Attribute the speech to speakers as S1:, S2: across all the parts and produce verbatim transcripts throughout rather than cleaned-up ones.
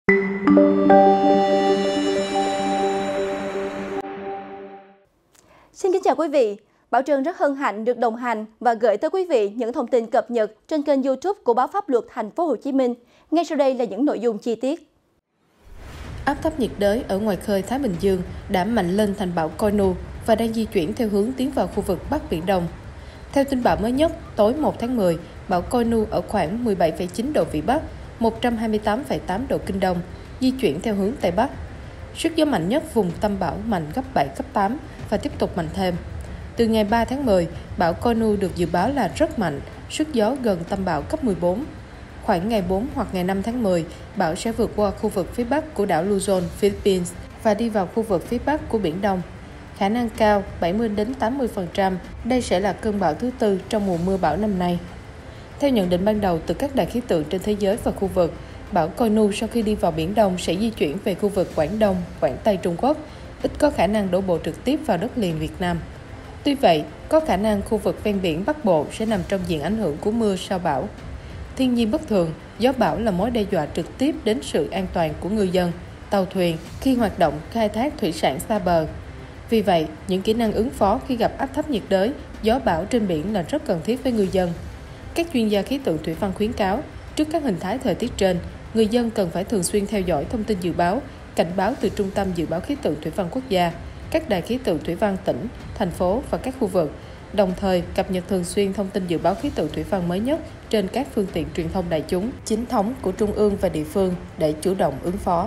S1: Xin kính chào quý vị. Bảo Trân rất hân hạnh được đồng hành và gửi tới quý vị những thông tin cập nhật trên kênh YouTube của báo Pháp luật Thành phố Hồ Chí Minh. Ngay sau đây là những nội dung chi tiết.
S2: Áp thấp nhiệt đới ở ngoài khơi Thái Bình Dương đã mạnh lên thành bão Coi-nu và đang di chuyển theo hướng tiến vào khu vực Bắc Biển Đông. Theo tin bão mới nhất, tối một tháng mười, bão Coi-nu ở khoảng mười bảy phẩy chín độ Vĩ Bắc, một trăm hai mươi tám phẩy tám độ Kinh Đông, di chuyển theo hướng Tây Bắc. Sức gió mạnh nhất vùng tâm bão mạnh cấp bảy, cấp tám và tiếp tục mạnh thêm. Từ ngày ba tháng mười, bão Coi-nu được dự báo là rất mạnh, sức gió gần tâm bão cấp mười bốn. Khoảng ngày bốn hoặc ngày năm tháng mười, bão sẽ vượt qua khu vực phía bắc của đảo Luzon, Philippines và đi vào khu vực phía bắc của Biển Đông. Khả năng cao bảy mươi đến tám mươi phần trăm đây sẽ là cơn bão thứ tư trong mùa mưa bão năm nay. Theo nhận định ban đầu từ các đài khí tượng trên thế giới và khu vực, bão Coi-nu sau khi đi vào Biển Đông sẽ di chuyển về khu vực Quảng Đông, Quảng Tây Trung Quốc, ít có khả năng đổ bộ trực tiếp vào đất liền Việt Nam. Tuy vậy, có khả năng khu vực ven biển Bắc Bộ sẽ nằm trong diện ảnh hưởng của mưa sau bão. Thiên nhiên bất thường, gió bão là mối đe dọa trực tiếp đến sự an toàn của ngư dân, tàu thuyền khi hoạt động khai thác thủy sản xa bờ. Vì vậy, những kỹ năng ứng phó khi gặp áp thấp nhiệt đới, gió bão trên biển là rất cần thiết với ngư dân. Các chuyên gia khí tượng thủy văn khuyến cáo, trước các hình thái thời tiết trên, người dân cần phải thường xuyên theo dõi thông tin dự báo, cảnh báo từ Trung tâm Dự báo Khí tượng Thủy văn Quốc gia, các đài khí tượng thủy văn tỉnh, thành phố và các khu vực, đồng thời cập nhật thường xuyên thông tin dự báo khí tượng thủy văn mới nhất trên các phương tiện truyền thông đại chúng, chính thống của trung ương và địa phương để chủ động ứng phó.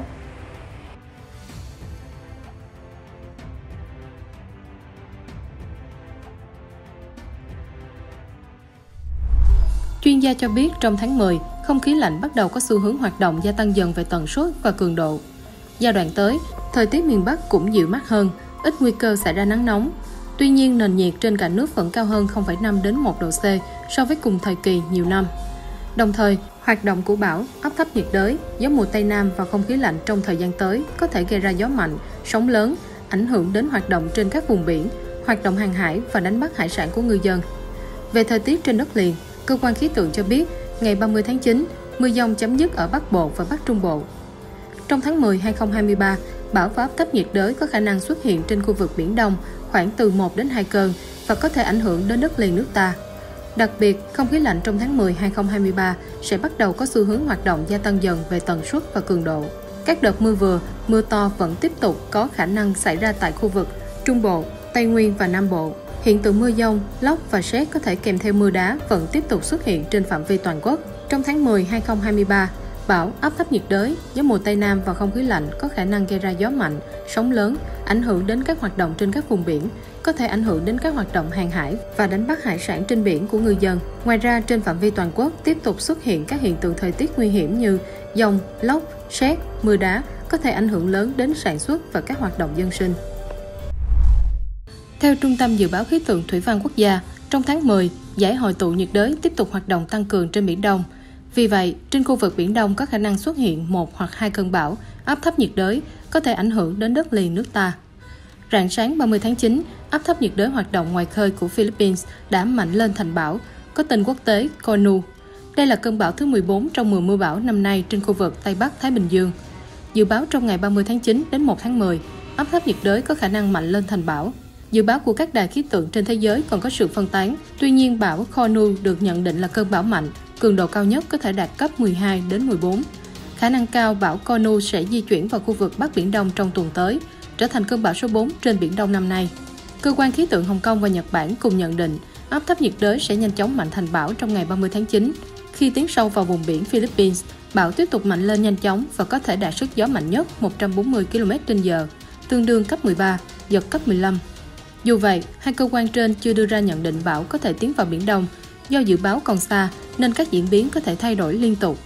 S2: Chuyên gia cho biết trong tháng mười, không khí lạnh bắt đầu có xu hướng hoạt động gia tăng dần về tần suất và cường độ. Giai đoạn tới, thời tiết miền Bắc cũng dịu mát hơn, ít nguy cơ xảy ra nắng nóng. Tuy nhiên, nền nhiệt trên cả nước vẫn cao hơn không phẩy năm đến một độ C so với cùng thời kỳ nhiều năm. Đồng thời, hoạt động của bão, áp thấp nhiệt đới, gió mùa Tây Nam và không khí lạnh trong thời gian tới có thể gây ra gió mạnh, sóng lớn, ảnh hưởng đến hoạt động trên các vùng biển, hoạt động hàng hải và đánh bắt hải sản của ngư dân. Về thời tiết trên đất liền, cơ quan khí tượng cho biết ngày ba mươi tháng chín, mưa dông chấm dứt ở Bắc Bộ và Bắc Trung Bộ. Trong tháng mười năm hai nghìn không trăm hai mươi ba, bão và áp thấp nhiệt đới có khả năng xuất hiện trên khu vực Biển Đông khoảng từ một đến hai cơn và có thể ảnh hưởng đến đất liền nước ta. Đặc biệt, không khí lạnh trong tháng mười năm hai nghìn không trăm hai mươi ba sẽ bắt đầu có xu hướng hoạt động gia tăng dần về tần suất và cường độ. Các đợt mưa vừa, mưa to vẫn tiếp tục có khả năng xảy ra tại khu vực Trung Bộ, Tây Nguyên và Nam Bộ. Hiện tượng mưa dông, lốc và sét có thể kèm theo mưa đá vẫn tiếp tục xuất hiện trên phạm vi toàn quốc. Trong tháng mười năm hai nghìn không trăm hai mươi ba, bão, áp thấp nhiệt đới, gió mùa Tây Nam và không khí lạnh có khả năng gây ra gió mạnh, sóng lớn, ảnh hưởng đến các hoạt động trên các vùng biển, có thể ảnh hưởng đến các hoạt động hàng hải và đánh bắt hải sản trên biển của ngư dân. Ngoài ra, trên phạm vi toàn quốc tiếp tục xuất hiện các hiện tượng thời tiết nguy hiểm như dông, lốc, sét, mưa đá có thể ảnh hưởng lớn đến sản xuất và các hoạt động dân sinh. Theo Trung tâm Dự báo Khí tượng Thủy văn Quốc gia, trong tháng mười, dải hội tụ nhiệt đới tiếp tục hoạt động tăng cường trên Biển Đông. Vì vậy, trên khu vực Biển Đông có khả năng xuất hiện một hoặc hai cơn bão, áp thấp nhiệt đới có thể ảnh hưởng đến đất liền nước ta. Rạng sáng ba mươi tháng chín, áp thấp nhiệt đới hoạt động ngoài khơi của Philippines đã mạnh lên thành bão, có tên quốc tế Coi-nu. Đây là cơn bão thứ mười bốn trong mùa mưa bão năm nay trên khu vực Tây Bắc Thái Bình Dương. Dự báo trong ngày ba mươi tháng chín đến một tháng mười, áp thấp nhiệt đới có khả năng mạnh lên thành bão. Dự báo của các đài khí tượng trên thế giới còn có sự phân tán. Tuy nhiên, bão Coi-nu được nhận định là cơn bão mạnh, cường độ cao nhất có thể đạt cấp mười hai đến mười bốn. Khả năng cao bão Coi-nu sẽ di chuyển vào khu vực Bắc Biển Đông trong tuần tới, trở thành cơn bão số bốn trên Biển Đông năm nay. Cơ quan khí tượng Hồng Kông và Nhật Bản cùng nhận định áp thấp nhiệt đới sẽ nhanh chóng mạnh thành bão trong ngày ba mươi tháng chín. Khi tiến sâu vào vùng biển Philippines, bão tiếp tục mạnh lên nhanh chóng và có thể đạt sức gió mạnh nhất một trăm bốn mươi ki lô mét trên giờ, tương đương cấp mười ba, giật cấp mười lăm. Dù vậy, hai cơ quan trên chưa đưa ra nhận định bão có thể tiến vào Biển Đông. Do dự báo còn xa, nên các diễn biến có thể thay đổi liên tục.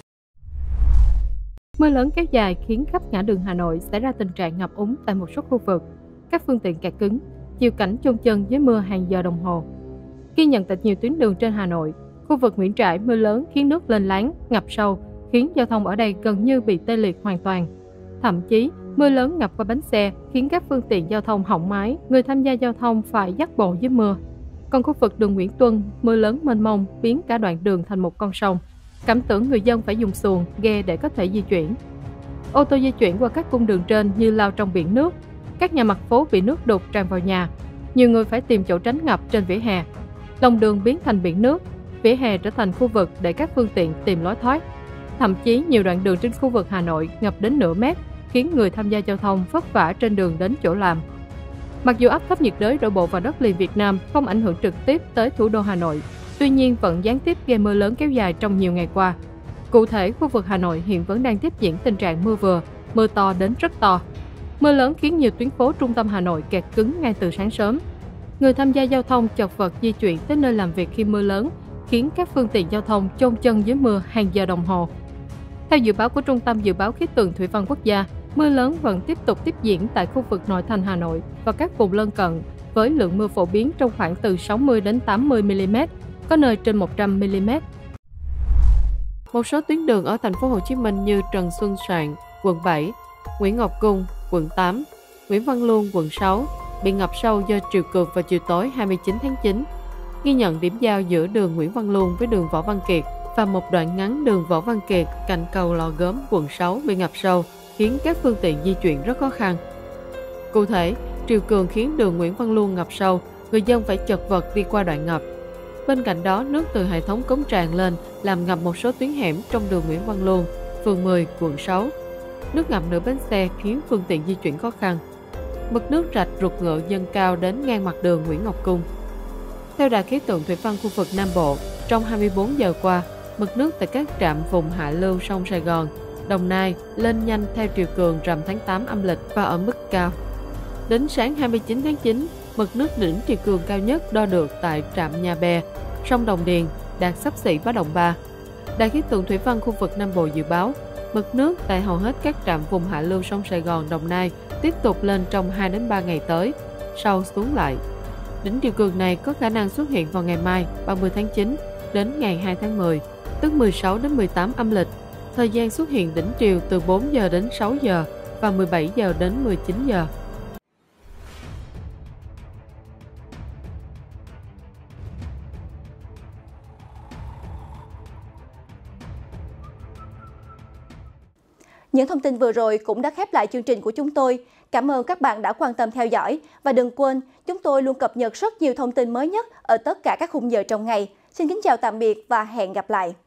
S2: Mưa lớn kéo dài khiến khắp ngã đường Hà Nội xảy ra tình trạng ngập úng tại một số khu vực. Các phương tiện kẹt cứng, chịu cảnh chôn chân dưới mưa hàng giờ đồng hồ. Ghi nhận tại nhiều tuyến đường trên Hà Nội, khu vực Nguyễn Trãi mưa lớn khiến nước lên láng, ngập sâu, khiến giao thông ở đây gần như bị tê liệt hoàn toàn. Thậm chí, mưa lớn ngập qua bánh xe khiến các phương tiện giao thông hỏng máy, người tham gia giao thông phải dắt bộ dưới mưa. Còn khu vực đường Nguyễn Tuân, mưa lớn mênh mông biến cả đoạn đường thành một con sông. Cảm tưởng người dân phải dùng xuồng, ghe để có thể di chuyển. Ô tô di chuyển qua các cung đường trên như lao trong biển nước. Các nhà mặt phố bị nước đục tràn vào nhà. Nhiều người phải tìm chỗ tránh ngập trên vỉa hè. Lòng đường biến thành biển nước, vỉa hè trở thành khu vực để các phương tiện tìm lối thoát. Thậm chí nhiều đoạn đường trên khu vực Hà Nội ngập đến nửa mét, khiến người tham gia giao thông vất vả trên đường đến chỗ làm. Mặc dù áp thấp nhiệt đới đổ bộ vào đất liền Việt Nam không ảnh hưởng trực tiếp tới thủ đô Hà Nội, tuy nhiên vẫn gián tiếp gây mưa lớn kéo dài trong nhiều ngày qua. Cụ thể, khu vực Hà Nội hiện vẫn đang tiếp diễn tình trạng mưa vừa, mưa to đến rất to. Mưa lớn khiến nhiều tuyến phố trung tâm Hà Nội kẹt cứng ngay từ sáng sớm. Người tham gia giao thông chật vật di chuyển tới nơi làm việc khi mưa lớn, khiến các phương tiện giao thông chôn chân dưới mưa hàng giờ đồng hồ. Theo dự báo của Trung tâm Dự báo Khí tượng Thủy văn Quốc gia, mưa lớn vẫn tiếp tục tiếp diễn tại khu vực nội thành Hà Nội và các vùng lân cận, với lượng mưa phổ biến trong khoảng từ sáu mươi đến tám mươi mi-li-mét, có nơi trên một trăm mi-li-mét. Một số tuyến đường ở thành phố Hồ Chí Minh như Trần Xuân Soạn, quận bảy, Nguyễn Ngọc Cung, quận tám, Nguyễn Văn Luôn, quận sáu bị ngập sâu do triều cường vào chiều tối hai mươi chín tháng chín. Ghi nhận điểm giao giữa đường Nguyễn Văn Luôn với đường Võ Văn Kiệt và một đoạn ngắn đường Võ Văn Kiệt cạnh cầu Lò Gốm, quận sáu bị ngập sâu, khiến các phương tiện di chuyển rất khó khăn. Cụ thể, triều cường khiến đường Nguyễn Văn Luôn ngập sâu, người dân phải chật vật đi qua đoạn ngập. Bên cạnh đó, nước từ hệ thống cống tràn lên làm ngập một số tuyến hẻm trong đường Nguyễn Văn Luôn, phường mười, quận sáu. Nước ngập nửa bánh xe khiến phương tiện di chuyển khó khăn. Mực nước rạch Ruột Ngựa dâng cao đến ngang mặt đường Nguyễn Ngọc Cung. Theo Đài khí tượng thủy văn khu vực Nam Bộ, trong hai mươi bốn giờ qua, mực nước tại các trạm vùng hạ lưu sông Sài Gòn, Đồng Nai lên nhanh theo triều cường rằm tháng tám âm lịch và ở mức cao. Đến sáng hai mươi chín tháng chín, mực nước đỉnh triều cường cao nhất đo được tại trạm Nhà Bè, sông Đồng Điền đạt xấp xỉ báo động ba. Đài khí tượng thủy văn khu vực Nam Bộ dự báo, mực nước tại hầu hết các trạm vùng hạ lưu sông Sài Gòn, Đồng Nai tiếp tục lên trong hai đến ba ngày tới, sau xuống lại. Đỉnh triều cường này có khả năng xuất hiện vào ngày mai ba mươi tháng chín đến ngày hai tháng mười, tức mười sáu đến mười tám âm lịch. Thời gian xuất hiện đỉnh triều từ bốn giờ đến sáu giờ và mười bảy giờ đến mười chín giờ.
S1: Những thông tin vừa rồi cũng đã khép lại chương trình của chúng tôi. Cảm ơn các bạn đã quan tâm theo dõi. Và đừng quên, chúng tôi luôn cập nhật rất nhiều thông tin mới nhất ở tất cả các khung giờ trong ngày. Xin kính chào tạm biệt và hẹn gặp lại.